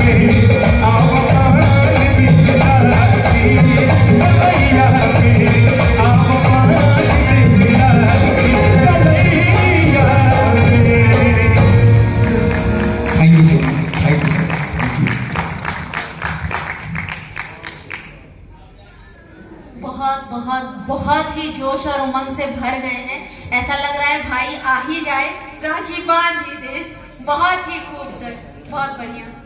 बहुत ही जोश और उमंग से भर गए हैं। ऐसा लग रहा है भाई आ ही जाए, राखी बांध ही दे। बहुत ही खूबसूरत, बहुत बढ़िया।